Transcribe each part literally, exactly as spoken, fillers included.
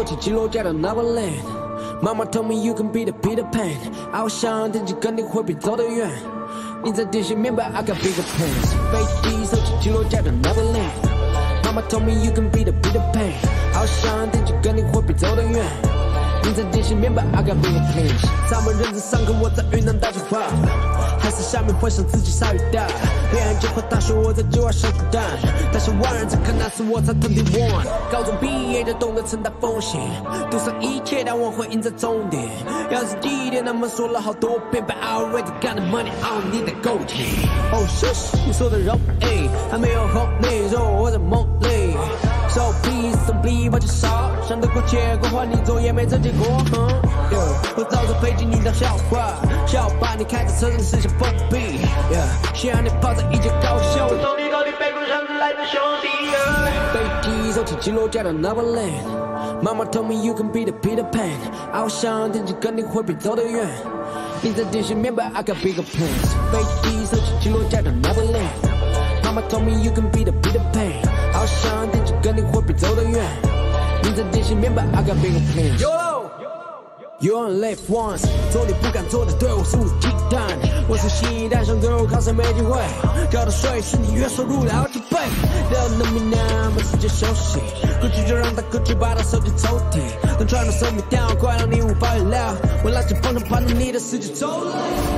走起记录家的 Neverland。妈妈 told me you can be the Peter Pan， 啊，我想天气肯定会比走得远。你在地心明白 I got bigger plans。飞机走起记录家的 Neverland。妈妈 told me you can be the Peter Pan， 啊，我想天气肯定会比走得远。你在地心明白 I got bigger plans。咱们认真上课，我在云南大计划。还是下面幻想自己鲨鱼大，别人计划大学，我在计划小巨蛋。但是万人在看，那时我才 twenty one。高中毕业就懂得承担风险，赌上一切，但我会赢在终点。要是第一点，他们说了好多遍 ，But I already got the money， I don't need the gold chain。哦，谢谢你说的容易，还没有红利，说我在梦里。So please don't believe 我介绍，想得过且过，换你做也没这结果。嗯 yeah, 我早就配进你当笑话，笑把你开着车真是想封闭。Yeah， 希望你跑在一节高校，我送你到你背部上来的兄弟。飞机走起记录家的 Neverland， 妈妈 told me you can be the Peter Pan， 啊，我想天气肯定会比走得远。你在地心明白 I got bigger plans。飞机走起记录家的 Neverland， 妈妈 told me you can be the Peter Pan， 啊，我想天气肯定会比走得远。你在地心明白 I got bigger plans。You only live once， 做你不敢做的，对我肆无忌惮。我是新一代，想走入考试没机会，交的税是你月收入的好几倍。Don't know me now， 没时间休息，过去就让它过去，把它收进抽屉。能穿到手没掉，快让你无法预料。我垃圾碰上攀到你的世界走了。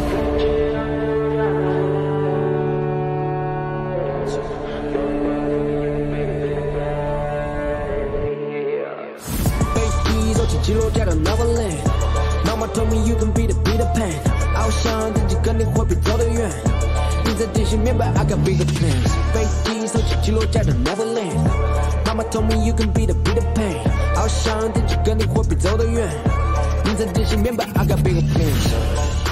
记录家的 Neverland，Mama told me you can be the Peter Pan， 啊，我想天气肯定会比走得远。你在地心明白 I got bigger plans。飞机手起记录家的 Neverland，Mama told me you can be the Peter Pan， 啊，我想天气肯定会比走得远。你在地心明白 I got bigger plans。